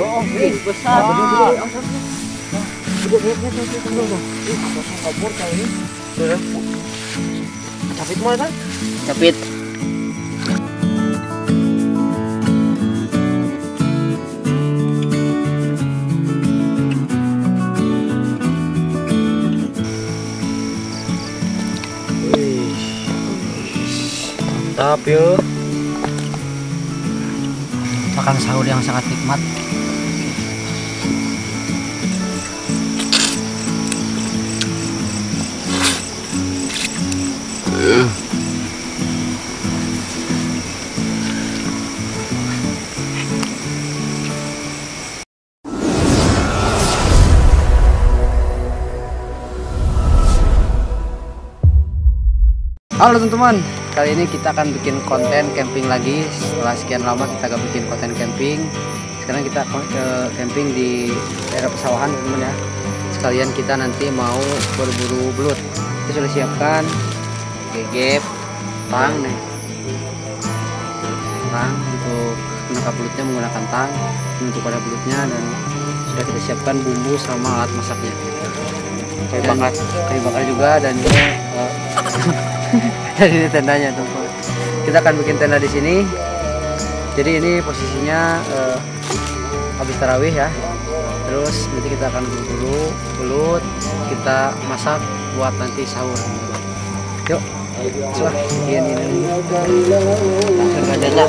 Oh, besar. Gede. Kabur kali ini. Capit mau kan? Capit. Mantap yuk. Makan sahur yang sangat nikmat. Halo teman-teman, kali ini kita akan bikin konten camping lagi. Setelah sekian lama kita gak bikin konten camping. Sekarang kita ke camping di daerah pesawahan teman-teman ya. Sekalian kita nanti mau berburu belut. Kita sudah siapkan gegep, tang nih. Tang untuk menangkap belutnya menggunakan tang untuk pada belutnya, dan sudah kita siapkan bumbu sama alat masaknya. Kayu bakar juga, dan ini dari tendanya tuh. Kita akan bikin tenda di sini. Jadi ini posisinya habis tarawih ya. Terus nanti kita akan berburu belut, kita masak buat nanti sahur. Yuk, coba bikin ini. Langsung aja.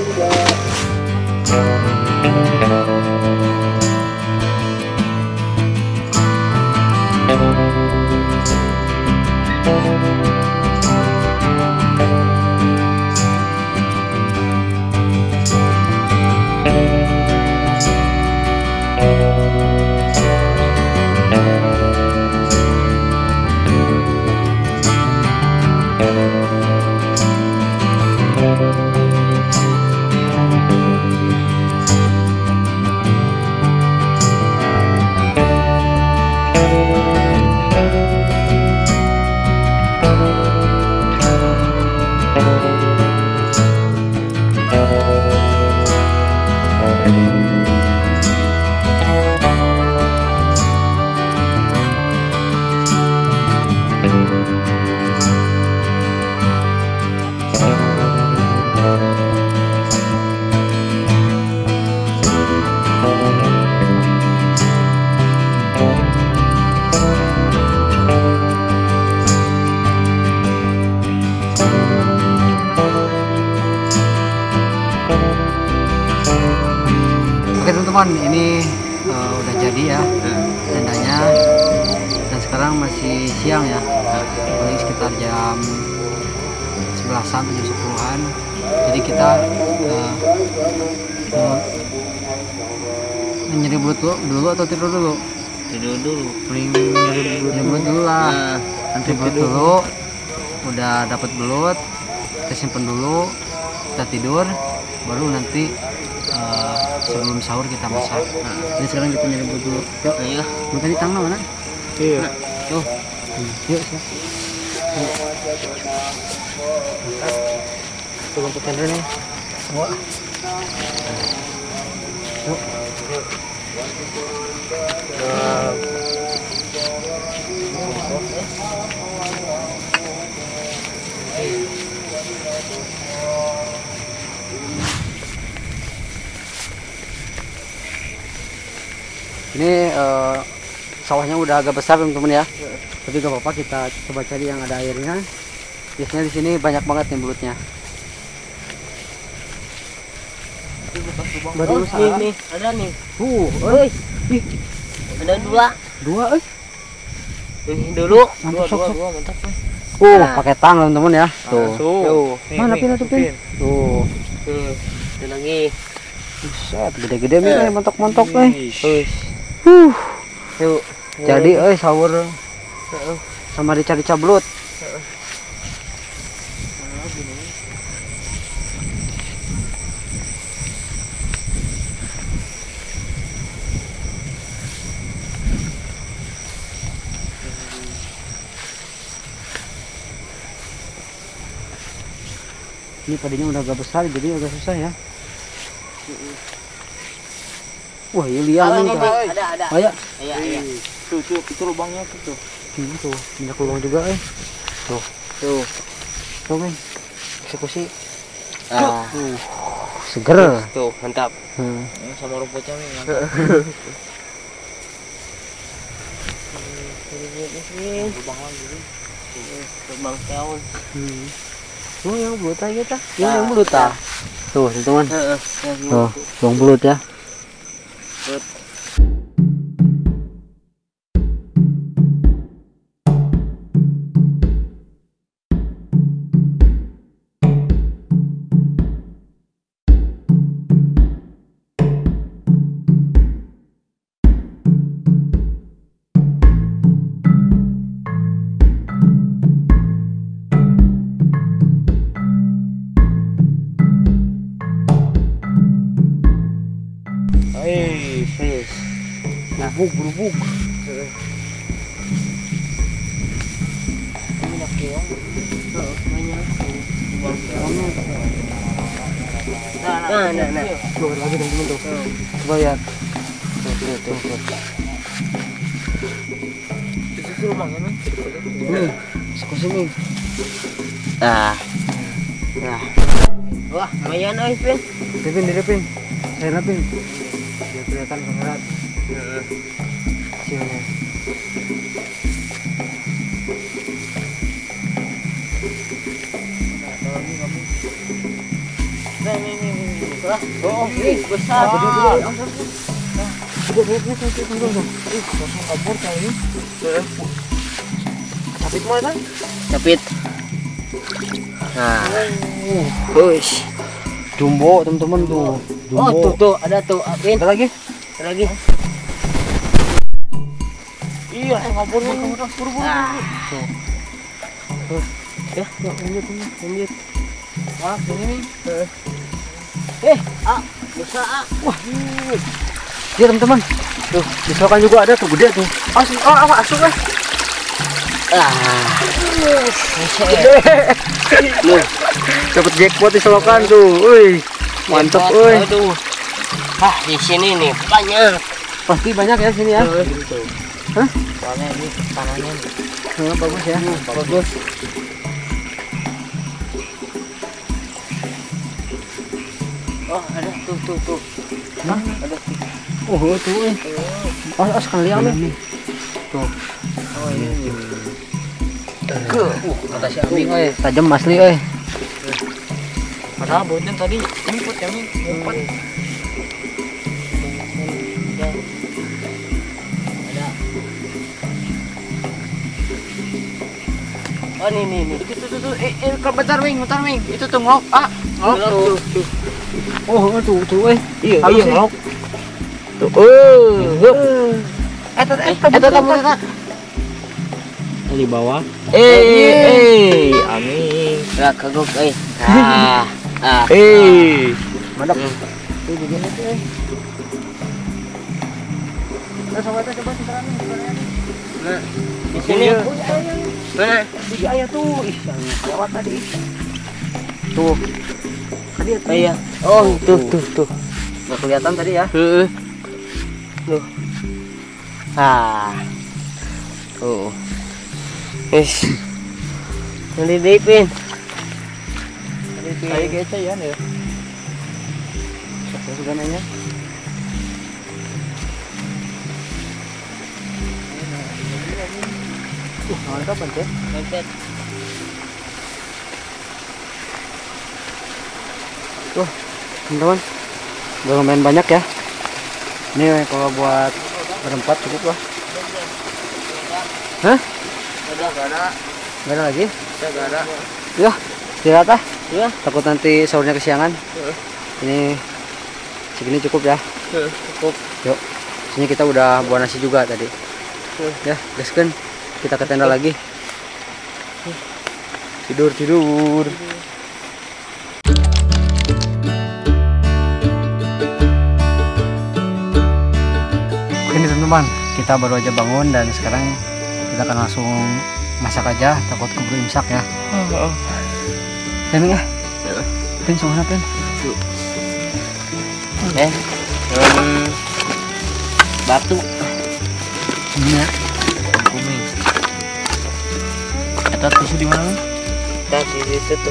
Oke teman-teman, ini udah jadi ya tendanya, dan sekarang masih siang ya, paling sekitar jam 11-an atau jam 10-an. Jadi kita nyari belut dulu atau tidur dulu? Tidur dulu. Paling nyari belut dulu lah. Nanti belut dulu, udah dapat belut kita simpen dulu, kita tidur, baru nanti sebelum sahur kita masak. Jadi sekarang kita nyari belut dulu. Yuk, Iya. makan di tangga mana? Iya. Tuh. Yuk, siap. Tolong ke tenda nih. Wah. Yuk. Ini sawahnya udah agak besar teman-teman ya. Tapi gak apa-apa, kita coba cari yang ada airnya. Biasanya di sini banyak banget nih belutnya. Baru nih, ada nih. Nih, Ada dua. Ini dulu. Mantap, sok. Dua, mantap. Pakai tang teman-teman ya. Tuh. Mana pin? Tuh. Ada lagi. Buset, gede-gede nih, montok-montok nih. Yuk. Jadi sahur sama dicari cablut. Ini padinya udah agak besar, jadi agak susah ya. Wah, iya liang nih. Ada. Ayo. Iya. Tuh, itu lubangnya tuh. Tuh, minyak lubang juga Tuh. Tuh, men. Eksekusi. Seger. Tuh, mantap. Sama rumputnya nih. Lubang lagi. Lubang daun. Oh, yang belut aja ta. Yang belut ta. Tuh, teman-teman. Tuh, lubang belut ya. Berubuk. Minyak keong. Banyak. Lubang keongnya. Nah. Tuh, lagi teman-teman tuh. Coba lihat. Tuh. Itu lubangnya nih. Nih, eksekusi nih. Nah. Wah, lumayan Pin. Direpin. Saya rapin. Biar kelihatan kamera. Hasilnya. Nih. Oh, besar. Kabur kali. Capit mana kan? Capit. Nah. Push. Jumbo, teman-teman tuh. Oh, tuh ada tuh, Pin. Ada lagi? Ada lagi. Iya, kabur nih. Buru-buru. Ya, lanjut. Wah, sini nih. Bisa. Wah. Dia teman-teman. Tuh, di selokan juga ada tuh, gede tuh. Asuk lah. Loh, dapat jackpot di selokan tuh. Wih, mantep, wih. Aduh. Di sini nih banyak. Pasti banyak ya sini ya. Hah? Soalnya ini tanahnya nih. Bagus ya. Bagus. Oh, ada tuh. Hah? Ada. Oh, tuh. Sekali liang nih. Tuh. Oh, ini. Kata si Aming, tajam asli, Padahal boten tadi ngumpet ya, ngumpet. Ada. Oh, nih. Itu bentar, Ming. Itu tuh ngok. Ngok tuh. Oh, tuh, Iya, halus, ngok. Tuh. Eta. Di bawah. Amin. Ya kagok Mantap. Tuh begini tuh. Coba sekarang. Nah, di sini. Mana? Tiga ayah tuh. Ih, yang lewat tadi. Tuh. Tadi ya. Iya. Oh, tuh. Nggak kelihatan tadi ya. Tuh. Tuh. Nalilipin. Kayak gitu ya nih. Sudah nanya. Mantap banget. Mepet. Tuh, teman-teman. Udah lumayan banyak ya. Ini kalau buat berempat cukup lah. Hah? Gak ada lagi? Gak ada. Ya, istirahat ah. Ya. Takut nanti sahurnya kesiangan. Ini segini cukup ya. Cukup. Yuk. Sini kita udah buat nasi juga tadi. Ya, gaskan. Kita ke tenda lagi. Tidur. Ini teman-teman, kita baru aja bangun dan sekarang kita akan langsung masak aja, takut keburu imsak ya. Pin ya? Pin, sama Pin. batu. Iya. Kuning. Eta tisu di mana? Tadi di situ.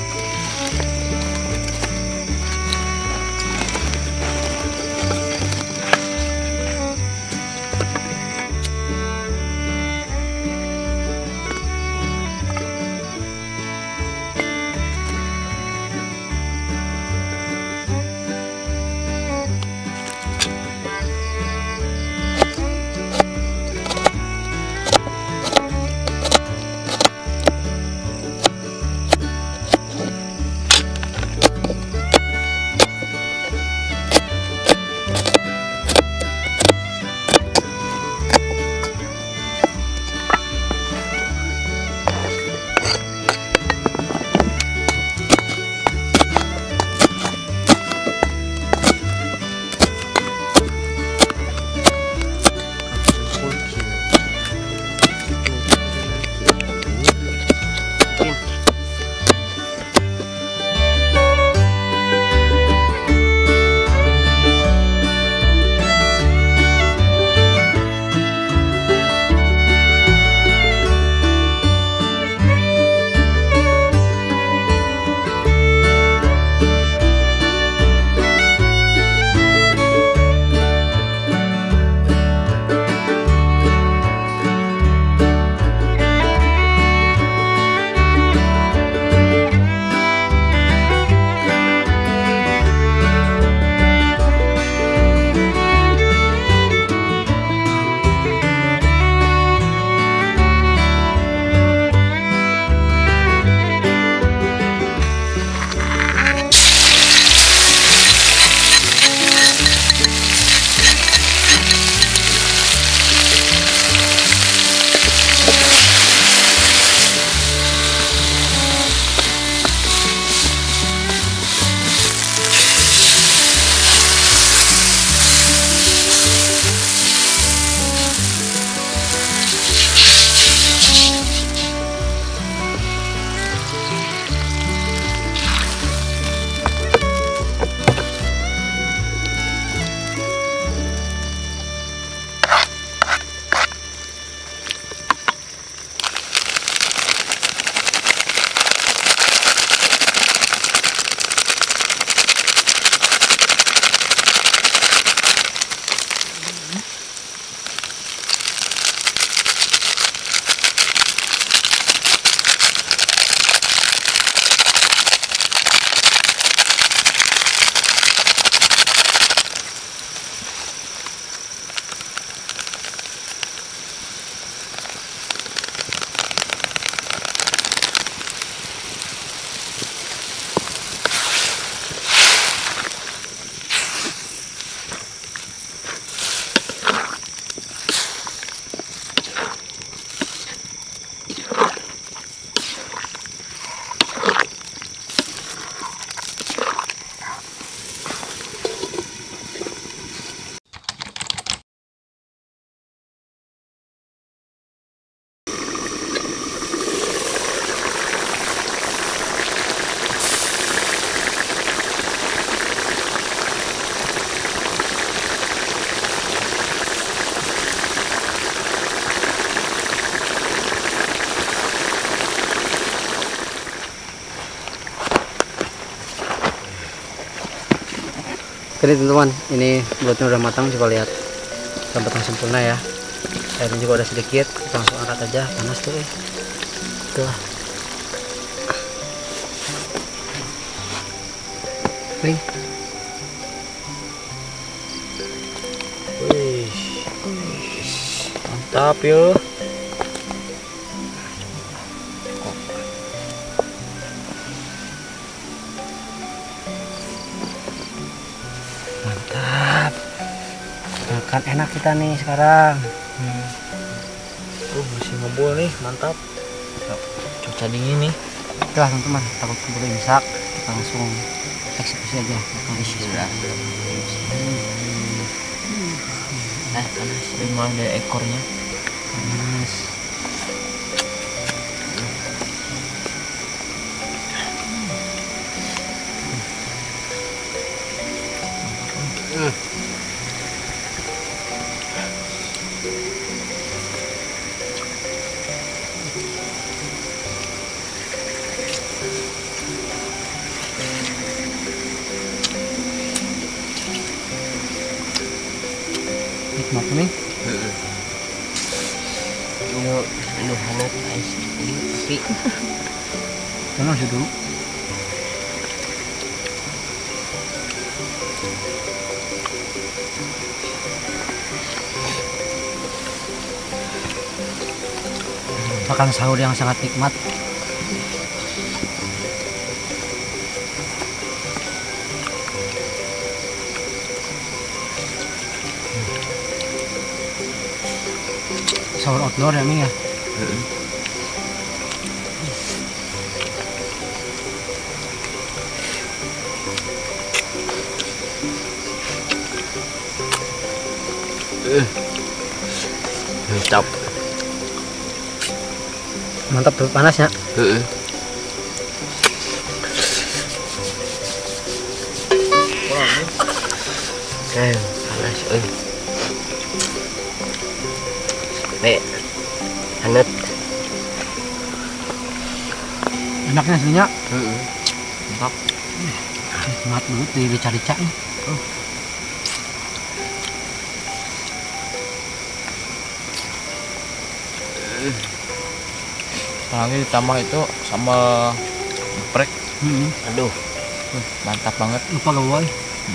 Oke teman-teman, ini belutnya udah matang, coba lihat udah matang sempurna ya. Airnya juga udah sedikit, kita langsung angkat aja, panas tuh tuh. Ring. Wih, mantap ya. Mantap, makan enak kita nih sekarang. Masih ngebul nih, mantap. Cuaca dingin nih. Udah teman-teman, takut keburu imsak, kita langsung eksekusi aja. Bismillah. Panas, memang ada ekornya. Panas. Maaf nih. Lu hangat ais ini tapi Jangan sih dulu. Makan sahur yang sangat nikmat. Sahur outdoor ya Ming ya. Mantap. Mantap tuh panasnya. Panas euy. Sampai hangat. Enaknya aslinya. Mantap. Nikmat banget di rica-rica nih. Apalagi ditambah itu sambal geprek. Aduh, Mantap banget. Lupa gawai.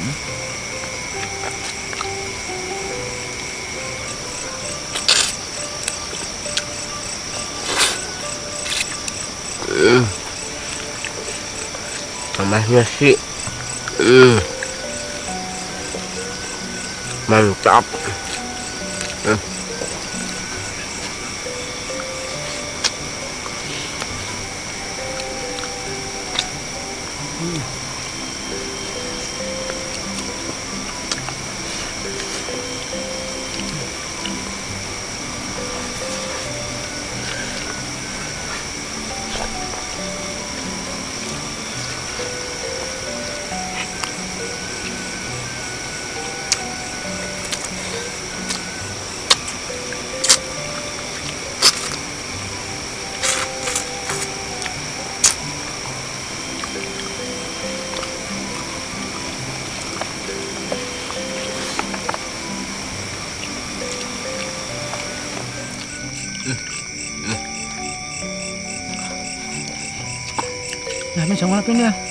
panasnya sih. Mantap. Nah, ini sama lapin ya.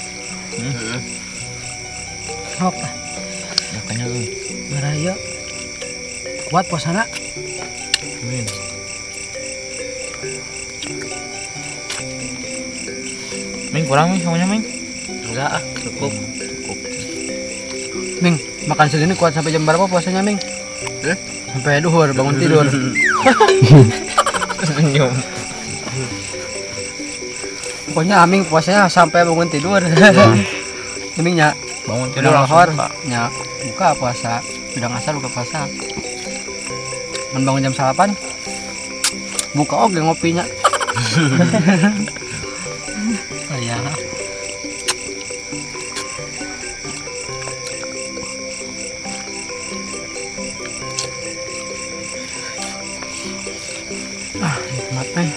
Sok. Makanya Maraya. Kuat puasana. Amin. Ming kurang Ming semuanya Ming? Enggak, cukup. Ming, makan segini kuat sampai jam berapa puasanya, Ming? Sampai duhur, bangun tidur. Senyum. Pokoknya Aming puasanya sampai bangun tidur. Mingnya Bangun tidur udah langsung lahor, buka. nya buka puasa, udah ngasar buka puasa. Bangun jam 8, buka oke ngopinya. Ya. Nikmat teh.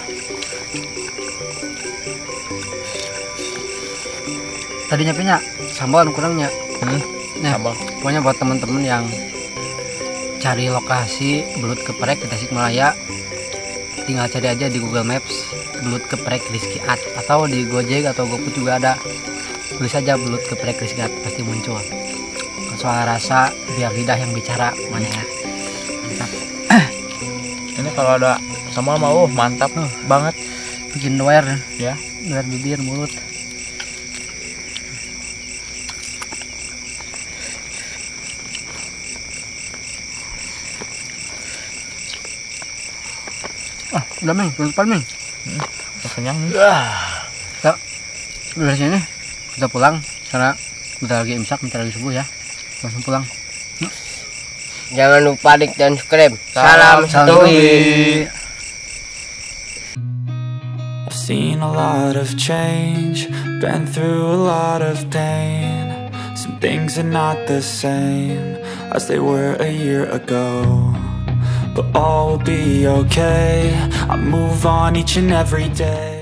Tadinya punya sambal kurangnya. Nah, Sambal. pokoknya buat teman-teman yang cari lokasi belut geprek di Tasikmalaya, tinggal cari aja di Google Maps belut geprek Rizky Art, atau di Gojek atau GoFood juga ada, tulis aja belut geprek Rizky Art pasti muncul. Soal rasa biar lidah yang bicara mana ya. Mantap. Ini kalau ada sambal mau mantap banget. Bikin doer Ya. doer bibir mulut. Udah Ming, tutupan Ming. Udah kenyang nih. Ya, dari sini kita pulang karena bentar lagi imsak, bentar lagi subuh ya. Langsung pulang. Jangan lupa like dan subscribe. Salam Salam Satuwi. I've seen a lot of change, been through a lot of pain. Some things are not the same as they were a year ago, but all will be okay. I move on each and every day.